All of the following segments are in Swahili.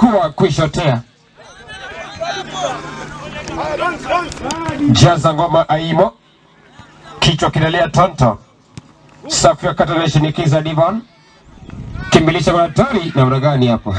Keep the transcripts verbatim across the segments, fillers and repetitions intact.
kuwa kushotea. Jaza ngoma Aimo. Kichwa kinalia Tonto. Safu ya kata na shinikiza Devon. Kimbilisha kwa hatari na mragani hapo.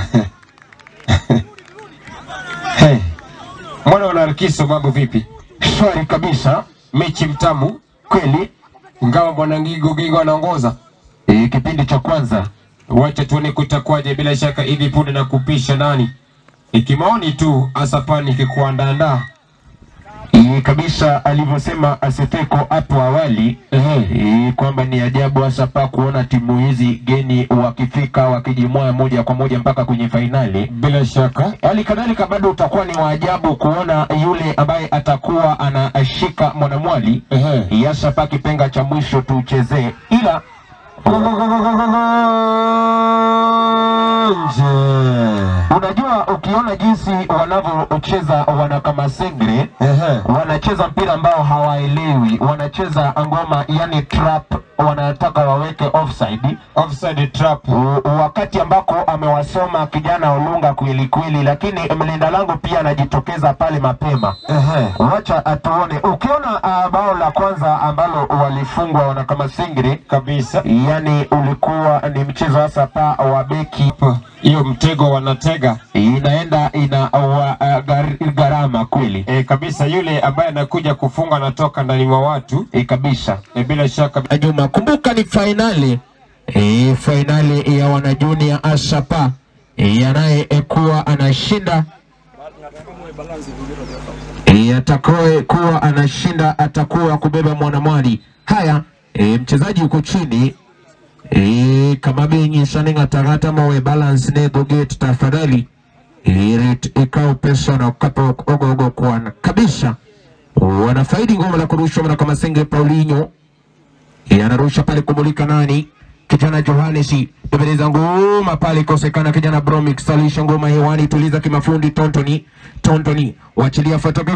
Hey. Mwana wanarikiso mambo vipi? Shwari kabisa. Mechi mtamu. Kweli. Ingawa bwana Ngigo Gingo anaongoza. E, kipindi cha kwanza. Wacha tuone kutakuwaje, bila shaka hivi punde na kupisha nani. Ikimaoni tu Asapani kikuandaandaa. E, kabisa alivyosema Asefeko hapo awali, e, kwamba ni ajabu Asapa kuona timu hizi geni wakifika wakijimwaya moja kwa moja mpaka kwenye finali. Bila shaka hali kadhalika bado utakuwa ni waajabu kuona yule ambaye atakuwa anashika mwanamwali. Ehe, Asapa kipenga cha mwisho tuchezee, ila unajua ukiona jinsi wanavyocheza wana kama Sengre, wanacheza mpira ambao hawaelewi, wanacheza ngoma yani trap, wanataka waweke offside offside trap, wakati ambako amewasoma kijana Olunga kweli kweli, lakini mlinda lango pia anajitokeza pale mapema. Ehe, wacha atuone. Ukiona uh, bao la kwanza ambalo walifungwa wana kama Sengre kabisa, yani ulikuwa ni mchezo hasa pa wa beki, hiyo mtego wanatega inaenda ina wa, uh, gar, garama kweli. E, kabisa yule ambaye anakuja kufunga anatoka ndani mwa watu. E, kabisa. E, bila shaka. Juma, kumbuka ni finali. E, finali ya wana junior Asapa. E, anayekuwa anashinda. E, atakaye kuwa anashinda atakuwa kubeba mwanamwali. Haya, e, mchezaji yuko chini. E, kama bingi saninga tarata mawe balance nego gate tafadhali. Irit ikao pesa na kapo ogo ogo kuana kabisa. Wanafaidi ngoma la kurusha mwana kama Sengre Paulinho. E, anarusha pale kumulika nani? Kijana Johannesi. Debeleza ngoma pale kosekana kijana Bromix. Salisha ngoma hewani, tuliza kimafundi Tontoni. Tontoni wachilia foto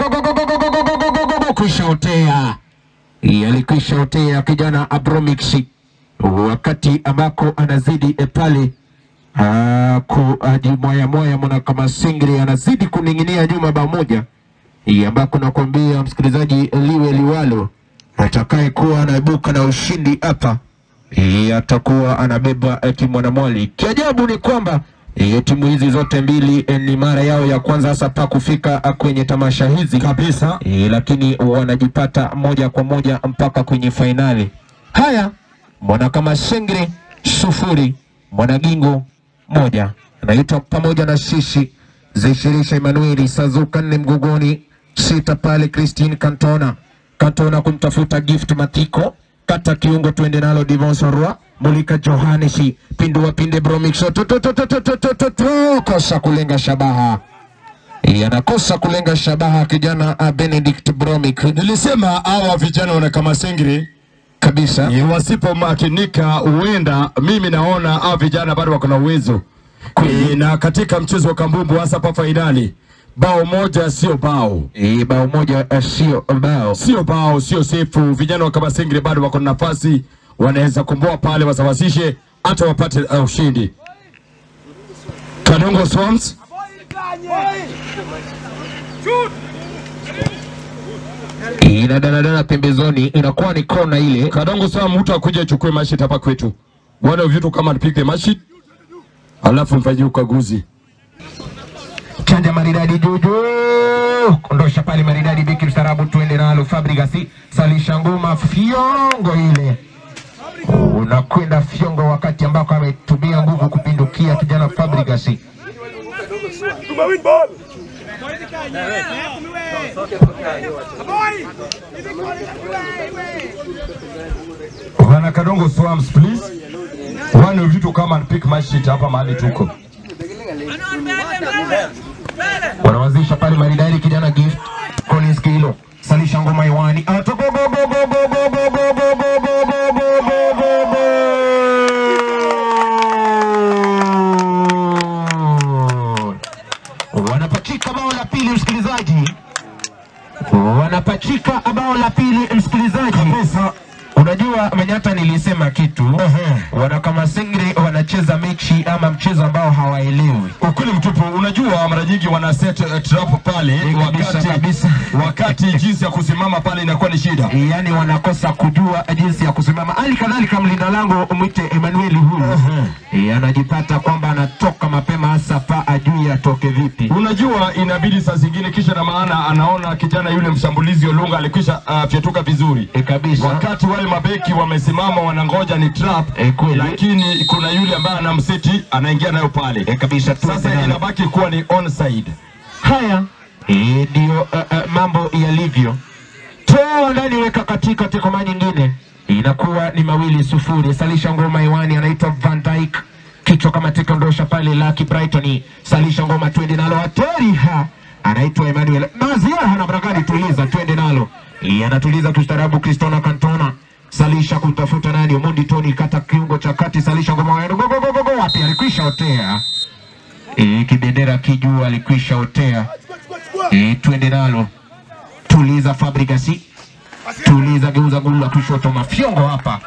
kushotea. E, alikwishotea kijana Abromix. Wakati ambako anazidi e pale uh, kuajimwaya moya mwana kama Sengre anazidi kuninginia nyuma bao moja. Hii ambako nakwambia msikilizaji liwe liwalo, atakaye kuwa anaibuka na ushindi hapa hii atakuwa anabeba eti mwanamwali. Kiajabu ni kwamba hii timu hizi zote mbili e, ni mara yao ya kwanza hasa pa kufika kwenye tamasha hizi kabisa. Hii, lakini wanajipata moja kwa moja mpaka kwenye finali. Haya, mwana kama Sengre sufuri, Mwana Gingo moja. Anaitwa pamoja na sisi Zeshirisha Emmanuel Sazuka nne mgogoni, sita pale Christine Cantona. Cantona kumtafuta Gift Matiko, kata kiungo tuende nalo Devon Sorwa, Mulika Johannesi, pindua pinde Bromix, kosa kulenga shabaha. Yanakosa kulenga shabaha kijana Benedict Bromix. Nilisema hawa vijana wana kama Sengre kabisa, ye wasipo makinika uenda mimi naona hawa vijana bado wako na uwezo. E, na katika mchezo wa kambumbu hasa pa finali, bao moja sio bao. E, bao moja sio bao. Sio bao, sio sefu. Vijana wa kama Sengre bado wako na nafasi, wanaweza komboa pale wasawasishe hata wapate uh, ushindi. Kadongo Swans ina danadana pembezoni, inakuwa ni kona ile. Kadongo Swans mtu akuje chukue mashit hapa kwetu. One of you to come and pick the mashit, alafu mfanyie ukaguzi. Chanja maridadi juju, kondosha pale maridadi beki mstarabu tuende nalo Fabregas. Salisha ngoma fiongo ile, unakwenda fiongo wakati ambako ametumia nguvu kupindukia kijana Fabregas. Tumawin ball. Wana Kadongo Swans please, one of you to come and pick my shit hapa mahali tuko. Wanawazisha pale maridadi kijana Gift Collins Kilo. Salisha ngoma hewani, anatoka go go go go go go go go go go go go go. Wanapachika bao la pili msikilizaji. Wanapachika bao la pili msikilizaji. Kabisa. Unajua Manyata, nilisema kitu. uh -huh. Wana kama Singri wanacheza mechi ama mchezo ambao hawaelewi. Ukweli mtupu. Unajua mara nyingi wana set uh, trap pale e, wakati kabisa. wakati jinsi ya kusimama pale inakuwa ni shida. E, yani wanakosa kujua jinsi ya kusimama. Hali kadhalika mlinda lango mwite Emmanuel huyu. uh -huh. E, anajipata kwamba anatoka mapema hasa pa ajui atoke vipi. Unajua inabidi saa zingine kisha na maana anaona kijana yule mshambulizi Olunga alikwisha uh, fyatuka vizuri. E, kabisa. Wakati wale mabeki wamesimama wanangoja ni trap, e, lakini kuna yule ambaye anamseti anaingia nayo pale. E, kabisa. Sasa inabaki kuwa ni onside. Haya e, ndio uh, uh, mambo yalivyo. Toa ndani weka katika tekoma nyingine. Inakuwa ni mawili sufuri. Salisha ngoma iwani, anaitwa Van Dijk. Kichwa kama tekondosha pale Lucky Brighton. Salisha ngoma twende nalo hatari ha. Anaitwa Emmanuel. Mazia hana brakani, tuliza twende nalo. Anatuliza kustarabu Cristiano Cantona. Salisha kutafuta nani? Omondi Tony kata kiungo cha kati. Salisha ngoma wenu. Go go go go go. Wapi alikwisha otea. E, kibendera kijua alikwisha otea. E, twende nalo. Tuliza Fabregas. Tuliza geuza gula kushoto Mafiongo hapa.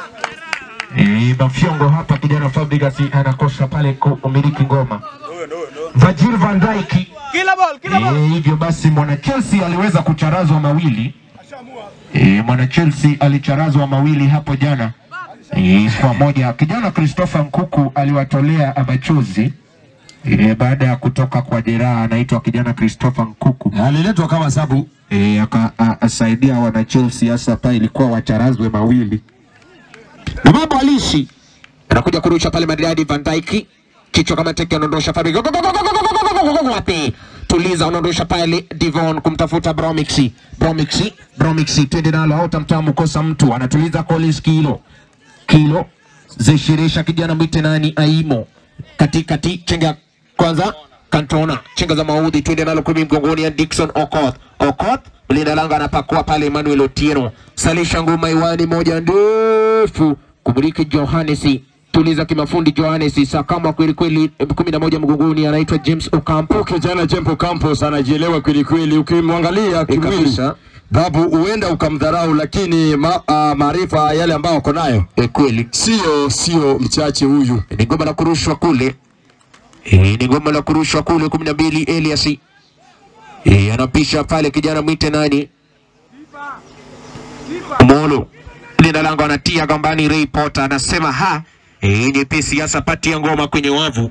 E, Mafiongo hapa kijana Fabregas anakosa pale kumiliki ngoma. Virgil van Dijk. Kila ball, kila ball. E, hivyo basi mwana Chelsea aliweza kucharazwa mawili. E, mwana Chelsea alicharazwa mawili hapo jana. E, kwa moja kijana Christopher Nkuku aliwatolea machozi. E, baada ya kutoka kwa jeraha. Anaitwa kijana Christopher Nkuku. Aliletwa kama sabu. E, akasaidia wana Chelsea hasa pa ilikuwa wacharazwe mawili. Na mambo alishi. Anakuja kurusha pale Madrid Van Dijk. Kichwa kama teke anaondosha Fabregas. Wapi? Tuliza anaondosha pale Devon kumtafuta Bromixi. Bromixi, Bromixi twende nalo au tamtamu kosa mtu. Anatuliza Collins Kilo. Kilo zishirisha kijana mwite nani Aimo. Katikati chenga kwanza Cantona. Chenga za maudhi twende nalo kumi mgongoni ya Dickson Okoth. Okoth mlinda lango anapakua pale Emmanuel Otieno. Salisha ngoma iwani moja ndefu kumuliki Johannesi. Tuliza kimafundi Johannesi sakama kweli kweli kumi na moja mgongoni anaitwa James Ocampo. Kijana James Ocampo anajielewa kweli kweli, ukimwangalia kimwili babu uenda ukamdharau, lakini ma, uh, maarifa yale ambao uko nayo e kweli sio sio mchache huyu. Ni ngoma la kurushwa kule. E, ni ngoma la kurushwa kule kumi na mbili Elias. E, anapisha pale kijana mwite nani? Molo. Linda lango anatia gambani Ray Potter anasema ha. E, nyepesi hasa pati ya ngoma kwenye wavu.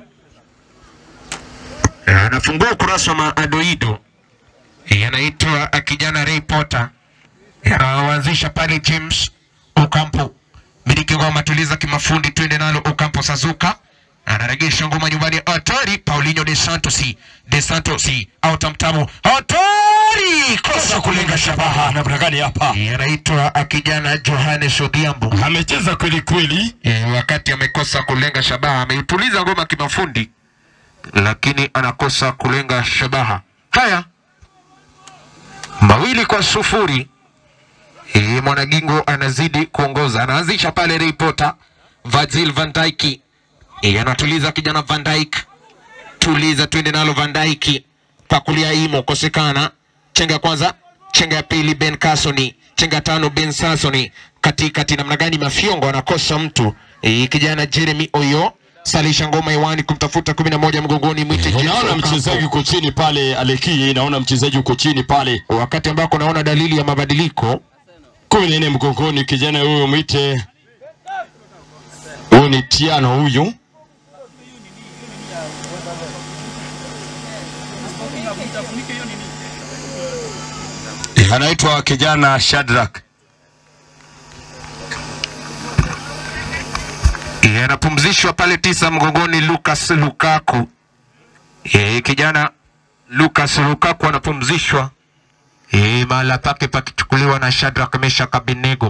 E, anafungua ukurasa wa Adoido. E, anaitwa kijana Ray Potter. E, anaanzisha pale James Ocampo. Miliki ngoma tuliza kimafundi twende nalo Ocampo Sazuka. Anaregesha ngoma nyumbani hatari Paulinho de Santos. De Santos au tamtamu hatari kosa kulenga shabaha na brakani hapa. E, anaitwa kijana Johannes Odhiambo. Amecheza kweli kweli. E, wakati amekosa kulenga shabaha ameituliza ngoma kimafundi lakini anakosa kulenga shabaha. Haya mawili kwa sufuri. E, Mwanagingo anazidi kuongoza. Anaanzisha pale Ray Potter. Virgil van Dijk. E, anatuliza kijana Van Dijk. Tuliza twende nalo Van Dijk. Pakulia Imo kosekana. Chenga kwanza, chenga ya pili Ben Cassoni, chenga tano Ben Sassoni. Katikati namna gani Mafiongo anakosa mtu. E, kijana Jeremy Oyo. Salisha ngoma iwani kumtafuta kumi na moja mgongoni mwite James. Naona mchezaji uko chini pale Aleki, naona mchezaji uko chini pale. Wakati ambako naona dalili ya mabadiliko. kumi na nne mgongoni kijana huyo mwite. Huyo ni Tiano huyu. Anaitwa kijana Shadrack. E, anapumzishwa pale tisa mgongoni Lucas Lukaku. E, kijana Lucas Lukaku anapumzishwa. E, mahala pake pakichukuliwa na Shadrack Meshak Abednego.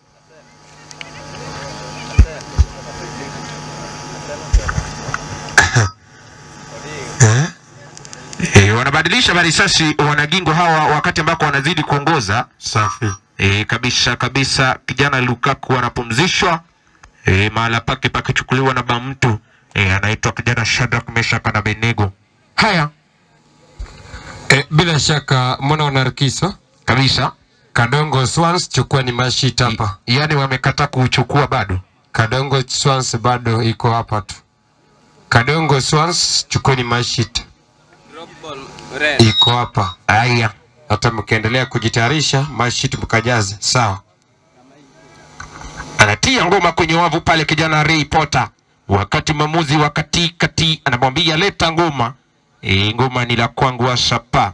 E, wanabadilisha marisasi Wanagingo hawa wakati ambako wanazidi kuongoza. Safi. E, kabisa kabisa kijana Lukaku anapumzishwa. E, mahala pake pakichukuliwa na bamtu. E, anaitwa kijana Shadrack Meshak Abednego. Haya. E, bila shaka mwana wanarikisa kabisa Kadongo Swans chukua ni mashita hapa. Yaani wamekata kuchukua bado. Kadongo Swans bado iko hapa tu. Kadongo Swans chukua ni mashita. Iko hapa. Haya. Hata mkiendelea kujitayarisha mashita mkajaze. Sawa. Anatia ngoma kwenye wavu pale kijana Ray Potter. Wakati mamuzi wakati kati anamwambia leta ngoma. E, ngoma ni la kwangu wa shapa.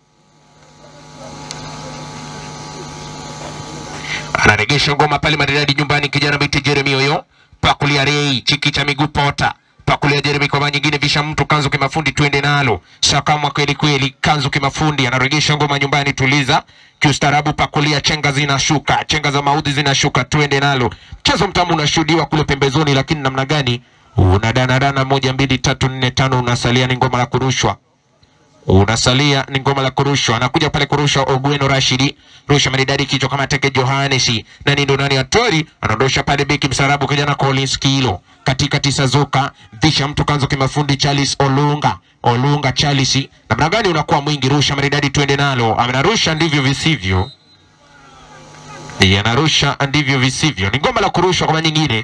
Anaregesha ngoma pale maridadi nyumbani kijana Biti Jeremy Oyo. Pakulia Ray, chiki cha miguu Potter. Pakulia Jeremy kwa nyingine visha mtu kanzu kimafundi tuende nalo. Shakamwa kweli kweli kanzu kimafundi anaregesha ngoma nyumbani tuliza. Kiustarabu pakulia chenga zinashuka. Chenga za maudhi zinashuka tuende nalo. Mchezo mtamu unashuhudiwa kule pembezoni lakini namna gani? Unadana dana moja mbili tatu nne tano unasalia ni ngoma la kurushwa. Unasalia ni ngoma la kurushwa. Anakuja pale kurushwa Ogweno Rashidi. Rusha maridadi kichwa kama teke Johannesi. Nani ndo nani Atori. Anaondosha pale beki msarabu kijana Collins Kilo. Katika tisazuka. Visha mtu kanzo kimafundi Charles Olunga. Olunga Charles. Namna gani unakuwa mwingi rusha maridadi tuende nalo. Amenarusha ndivyo visivyo. Yanarusha ndivyo visivyo. Ni ngoma la kurushwa kwa nyingine.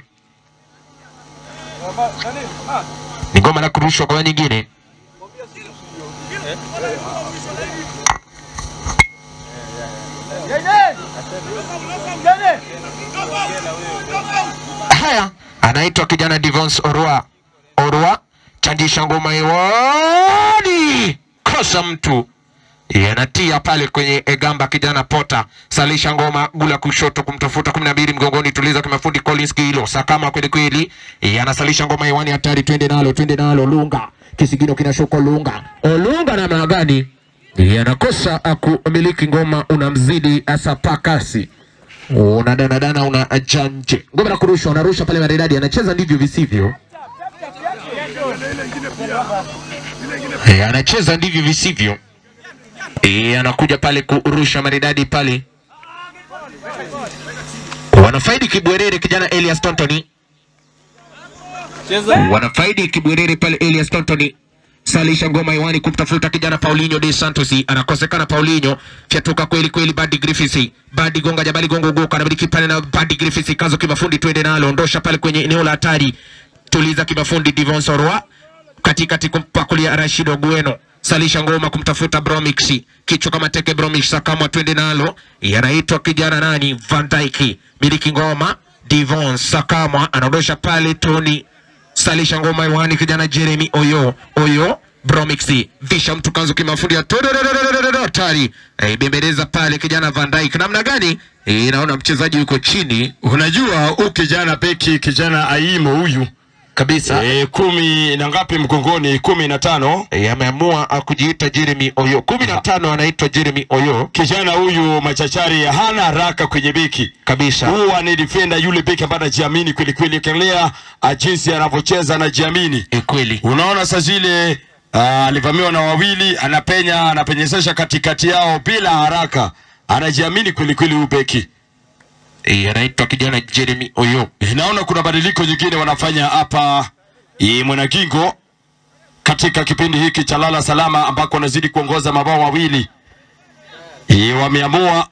Ni ngoma la kurushwa kwa nyingine. Haya, anaitwa kijana Divons Orwa. Orwa, chanjisha ngoma hewani. Kosa mtu. Yanatia pale kwenye egamba kijana Potter. Salisha ngoma gula kushoto kumtafuta kumi na mbili mgongoni tuliza kimafundi Collins Kilo. Sakama kweli kweli. Yanasalisha ngoma hewani hatari twende nalo twende nalo Lunga. Kisigino kinashuka Lunga. Olunga na maana gani? Yanakosa kumiliki ngoma unamzidi asapakasi. Unadana dana una ajanje. Ngoma la kurushwa anarusha pale maridadi anacheza ndivyo visivyo. Anacheza ndivyo visivyo. E, anakuja pale kurusha maridadi pale. Wanafaidi kibwerere kijana Elias Tontoni. Wanafaidi kibwerere pale Elias Tontoni. Salisha ngoma hewani kumtafuta kijana Paulinho de Santos. Anakosekana Paulinho. Fiatuka kweli kweli Buddy Griffiths. Buddy gonga jabali gongo goka anabiki pale na Buddy Griffiths kazo kimafundi twende nalo. Ondosha pale kwenye eneo la hatari. Tuliza kimafundi Divon Sorwa. Katikati kumpakulia Rashid Ogweno. Salisha ngoma kumtafuta Bromix. Kichwa kama teke Bromix sakama twende nalo. Yanaitwa kijana nani Van Dijk. Miliki ngoma Divon Sakama anaondosha pale Tony. Salisha ngoma hewani kijana Jeremy Oyo. Oyo Bromix. Visha mtu kanzu kimafundi hatari. E, bembeleza pale kijana Van Dijk. Namna gani? E, naona mchezaji yuko chini. Unajua huyu kijana beki kijana Aimo huyu kabisa. E, kumi na ngapi mgongoni? Kumi na tano. E, ameamua kujiita Jeremy Oyo. Kumi na tano anaitwa Jeremy Oyo. Kijana huyu machachari hana haraka kwenye beki kabisa. Huwa ni defender yule beki ambaye anajiamini kweli kweli. Ukiangalia jinsi anavyocheza anajiamini. E, kweli. Unaona sasa zile alivamiwa na wawili anapenya anapenyesesha katikati yao bila haraka. Anajiamini kweli kweli huyu beki. E, anaitwa kijana Jeremy Oyo. E, naona kuna badiliko nyingine wanafanya hapa e, Mwanagingo katika kipindi hiki cha lala salama ambako wanazidi kuongoza mabao mawili. E, wameamua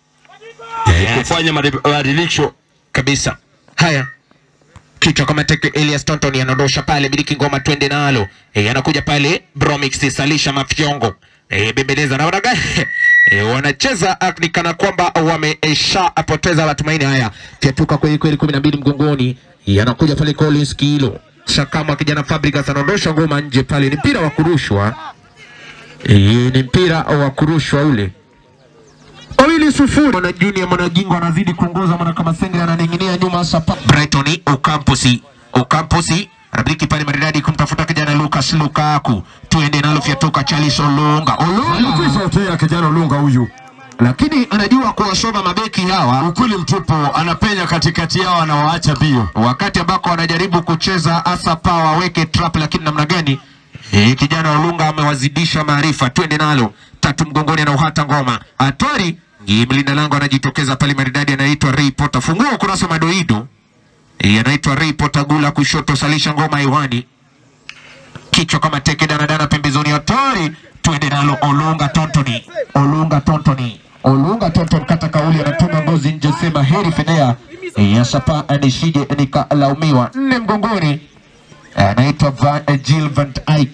e, kufanya mabadiliko kabisa. Haya. Kichwa kama teke Elias Tontoni anaondosha pale miliki ngoma twende nalo. E, anakuja pale Bromix Salisha Mafyongo. E, bembeleza na wanaga. E, wanacheza kana kwamba wamesha apoteza matumaini haya. Fiatuka kweli kweli kumi na mbili mgongoni. Yanakuja pale Collins Kilo. Shakama kijana Fabricas anaondosha ngoma nje pale. Ni mpira wa kurushwa. E, ni mpira wa kurushwa ule. Oili sufuri. Mwana Junior Mwanagingo anazidi kuongoza mwana kama Sengre ananing'inia nyuma sapa. Brighton Okamposi. Okamposi anabriki pale maridadi kumtafuta kijana Lucas Lukaku. Tuende nalo fiatuka Charles Olunga. Olunga kuisotea kijana Olunga huyu. Lakini anajua kuwasoma mabeki hawa. Ukuli mtupo anapenya katikati yao anawaacha bio. Wakati ambako wanajaribu kucheza asa power weke trap lakini namna gani? E, kijana Olunga amewazidisha maarifa. Tuende nalo. Tatu mgongoni na uhata ngoma. Atwari mlinda lango anajitokeza pale maridadi anaitwa Ray Potter. Fungua kurasa madoido. E, anaitwa Ray Potter gula kushoto salisha ngoma hewani. Kichwa kama teke dana dana pembezoni Atwari. Tuende twende nalo Olunga Tontoni, Olunga Tontoni, Olunga Tontoni kata kauli anatuma ngozi nje sema heri Fedea ya sapa anishije nikalaumiwa nne mgongoni anaitwa Jill Van Dijk.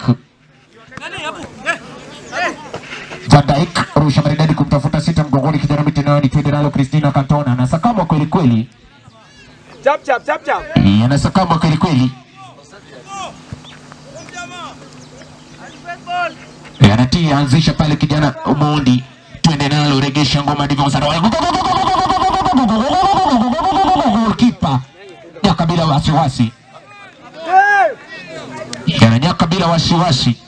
Van Dijk rusha maridadi kumtafuta sita mgongoni kijana mitenani twende nalo Christina Cantona anasakama kweli kweli. Chap chap chap chap. Anasakama kweli kweli. Anatia anzisha pale kijana Mondi twende nalo regesha ngoma ndivyo sana. Kipa nyaka bila wasiwasi. Kana nyaka bila wasiwasi.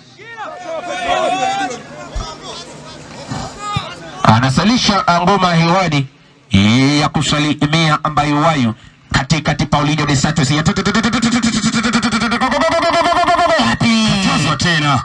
Anasalisha ngoma hewani ya kusalimia ambayo wayo katikati Paulinho de Santos ya tena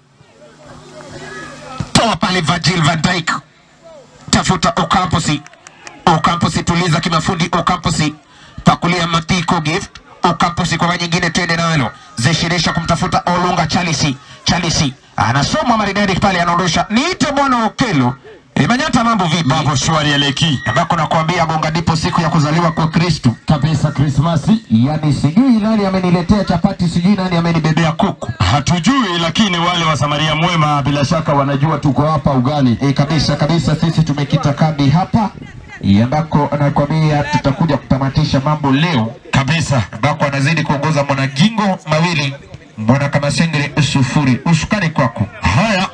toa pale Virgil van Dijk tafuta Ocamposi, Ocamposi tuliza kimafundi, Ocamposi pakulia Matiko gift, Ocamposi kwa nyingine twende nalo zeshirisha kumtafuta Olunga Chalisi, Chalisi anasoma maridadi pale anaondosha niite bwana Okelo. Imanyata mambo vipi? Mambo shwari ya leki. Ambako nakwambia bonga ndipo siku ya kuzaliwa kwa Kristo. Kabisa Krismasi. Yani sijui nani ameniletea chapati, sijui nani amenibebea kuku. Hatujui, lakini wale wa Samaria mwema bila shaka wanajua tuko hapa ugali. E, kabisa kabisa sisi tumekita kambi hapa. Ambako nakwambia tutakuja kutamatisha mambo leo. Kabisa. Ambako anazidi kuongoza Mwana Gingo mawili, Mwana Kamasengere sufuri. Usukani kwako. Haya.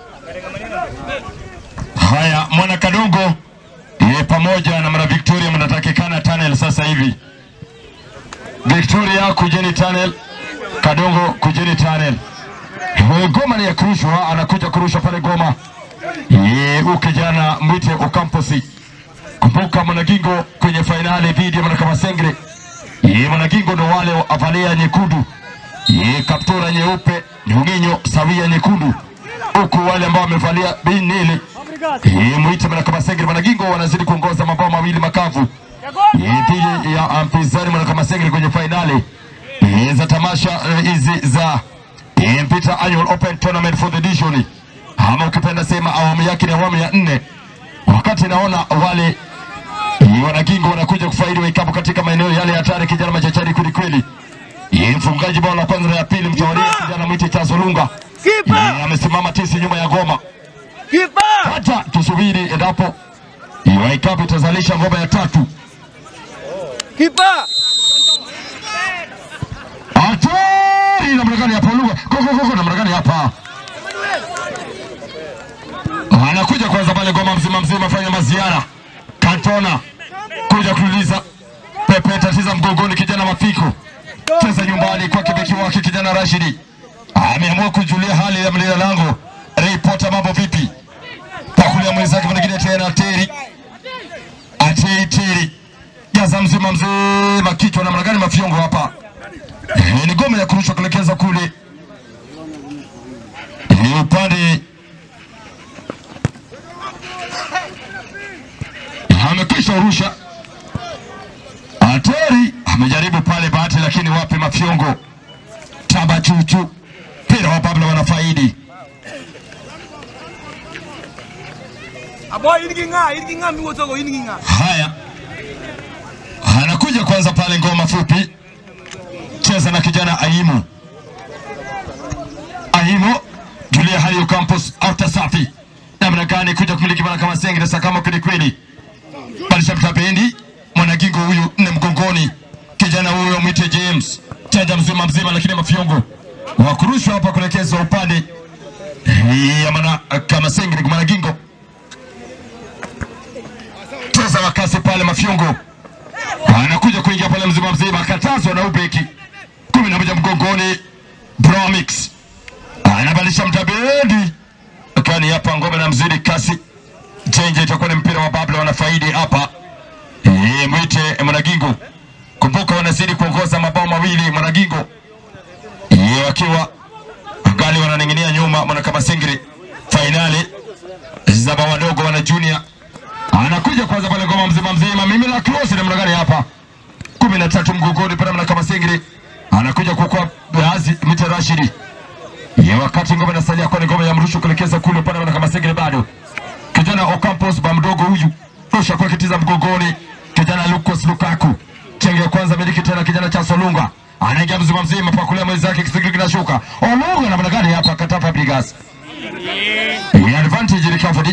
Haya, Mwana Kadongo ye pamoja na Mwana Victoria mnatakikana tunnel sasa hivi. Victoria kujeni tunnel, Kadongo kujeni tunnel. Goma ni ya kurushwa, anakuja kurusha pale Goma. Ye ukijana mwite Ocamposi. Kumbuka Mwana Gingo kwenye finali dhidi ya Mwana Kamasengere. Ye Mwana Gingo ndo wale avalia nyekundu. Ye kaptura nyeupe, nyunginyo sawia nyekundu. Huku wale ambao wamevalia binili Ye mwite Mwana Kamasengere. Mwana Gingo wanazidi kuongoza mabao mawili makavu. Ye dhidi ya mpinzani Mwana Kamasengere kwenye finali Ye za tamasha hizi uh, za Ye mpita annual open tournament for the division. Ama ukipenda sema awamu yake ni awamu ya nne. Wakati naona wale Mwana Gingo wanakuja kufaidi wikapo katika maeneo yale hatari kijana machachari kweli kweli. Ye mfungaji bao la kwanza na ya pili mtawalia kijana mwite Chazolunga. Ye amesimama tisi nyuma ya Goma. Kipa! Hata tusubiri endapo Waikabu itazalisha ngoma ya tatu. Kipa! Hatari na mragani hapa Olunga. Koko koko na mragani hapa. Anakuja kwanza pale Goma mzima mzima fanya maziara. Cantona kuja kuuliza Pepe tatiza mgongoni kijana Mafiko. Cheza nyumbani kwa kibeki wake kijana Rashidi. Ameamua kujulia hali ya mlinda lango. Reporter mambo vipi? Pakulia mwenzake mwingine tena Teri. Ateri Teri. Gaza mzima mzima kichwa na mragani Mafiongo hapa. E, ni Goma ya kurusha kuelekeza kule. Ni upande. Amekwisha urusha. Ateri amejaribu pale bahati lakini wapi Mafiongo. Taba chuchu. Pira wa Pablo wanafaidi. Aboy ilikinga, ilikinga mwotogo ilikinga. Haya. Anakuja kwanza pale ngoma fupi. Cheza na kijana Aimu. Aimu Julia Hario Campos auta safi. Namna gani kuja kumiliki Mwana Kamasengere sakama kweli kweli. Balisha mtapendi Mwana Gingo huyu nne mgongoni. Kijana huyu mwite James. Chanja mzima mzima lakini Mafiongo. Wakurushwa hapa kuelekeza upande ya Mwana Kamasengere kwa Mwana Gingo. Cheza wakasi pale Mafiongo. Anakuja kuingia pale mzima mzima katazwa na ubeki. kumi na moja mgongoni Bromix. Anabadilisha mtabendi. Kani hapa ngome na mzidi kasi. Change itakuwa ni mpira wa Babla wanafaidi hapa. Eh mwite Mwana Gingo. Kumbuka wanazidi kuongoza mabao mawili Mwana Gingo. Eh wakiwa gali wananing'inia nyuma Mwana Kamasengere finali za baba wadogo wana junior. Anakuja kwanza pale ngoma mzima mzima mimi la close na mragani hapa. kumi na tatu mgongoni pale Mwana Kamasengere. Anakuja kwa kwa Bazi Mita Rashidi. Ya wakati ngoma inasalia kwa ngoma ya mrusha rusha kuelekeza kule upande wa Kamasengere bado. Kijana Ocampos ba mdogo huyu. Rusha kwa kitiza mgongoni. Kijana Lucas Lukaku. Chenge ya kwanza miliki tena kijana cha Solunga. Anaingia mzima mzima pa kulia mwenzake kisigiri kinashuka. Olunga namna gani hapa Katapa Bigas. Ni advantage recovery.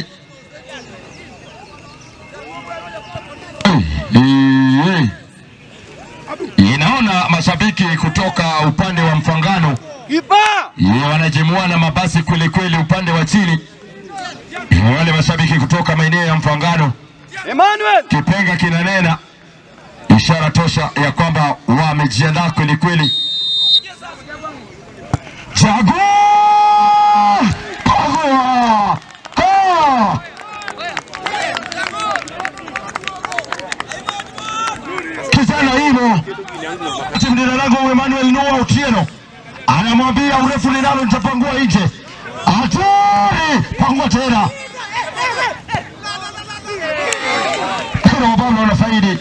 Inaona mashabiki kutoka upande wa Mfangano Kipa! wanajimua na mabasi kweli kweli upande wa chini. Wale mashabiki kutoka maeneo ya Mfangano. Emmanuel! Kipenga kinanena. Ishara tosha ya kwamba wamejiandaa kweli kweli. Chago! Pagua! Ka! Kijana hilo. Chimdira langu Emmanuel Noah Otieno. Anamwambia urefu linalo nitapangua nje. Hatari! Pangua tena. Kuna wabao wanafaidi.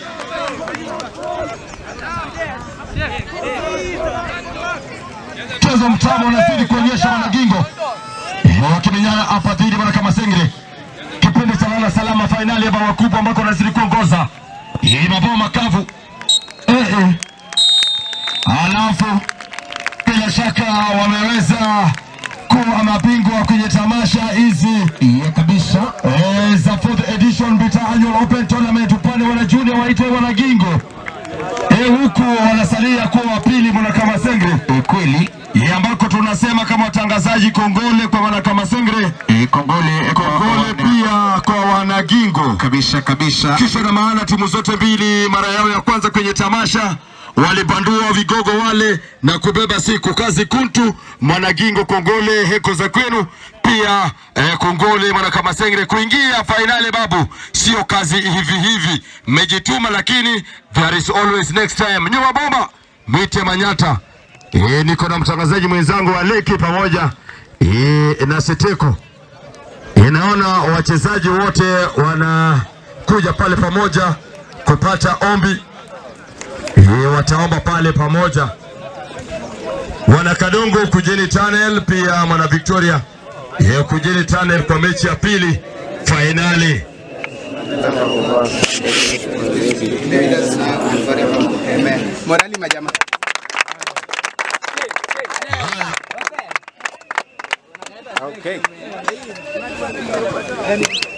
Chezo mtamo unazidi kuonyesha wanagingo. Wakiminyana hapa dhidi wana Kamasengere. Kipindi cha lala salama finali ya bawa kubwa ambako wanazidi kuongoza. Hii mabao makavu. Eh eh. Alafu bila shaka wameweza kuwa mabingwa kwenye tamasha hizi ya kabisa eh, za fourth edition Bita Annual Open Tournament upande wana junior waite wanagingo. Eh, huku wanasalia kuwa wa pili mwana Kamasengere. E, kweli ya ambako tunasema kama watangazaji kongole kwa wana Kamasengere. E, kongole e, kongole pia kwa wanagingo kabisa kabisa. Kisha na maana timu zote mbili mara yao ya kwanza kwenye tamasha walibandua vigogo wale na kubeba siku kazi kuntu. Mwanagingo kongole heko za kwenu pia eh, kongole mwana Kamasengere kuingia finali babu sio kazi hivi hivi, mmejituma lakini there is always next time. Nyuma bomba Mite Manyata. Eh, niko na mtangazaji mwenzangu wa Leki pamoja eh, na Seteko. Inaona wachezaji wote wanakuja pale pamoja kupata ombi. Hii wataomba pale pamoja. Wana Kadongo kujeni tunnel pia mwana Victoria. Hii kujeni tunnel kwa mechi ya pili finali. Morali majama. Okay.